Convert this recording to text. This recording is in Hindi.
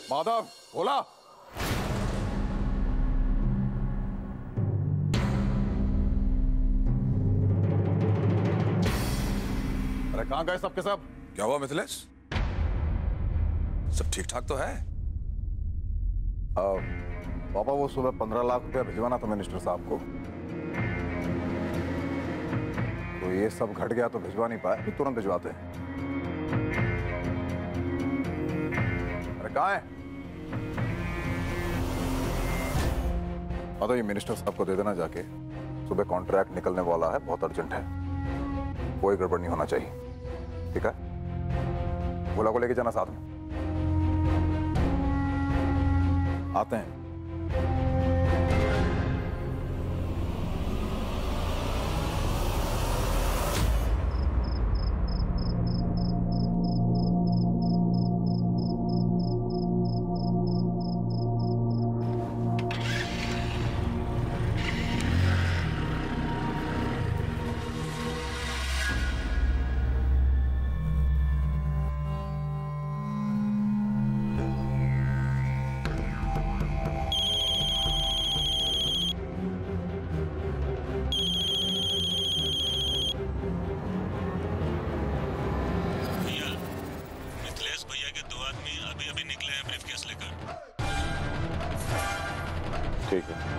माधव बोला। अरे कहां गए सबके सब? क्या हुआ मिथिलेश? सब ठीक ठाक तो है? पापा वो सुबह 15 लाख रुपया भिजवाना था मिनिस्टर साहब को, तो ये सब घट गया तो भिजवा नहीं पाए, फिर तुरंत भिजवाते हैं। अरे कहाँ है? तो ये मिनिस्टर साहब को दे देना जाके, सुबह कॉन्ट्रैक्ट निकलने वाला है, बहुत अर्जेंट है, कोई गड़बड़ नहीं होना चाहिए, ठीक है? भोला को लेके जाना साथ में। आते हैं। ठीक है।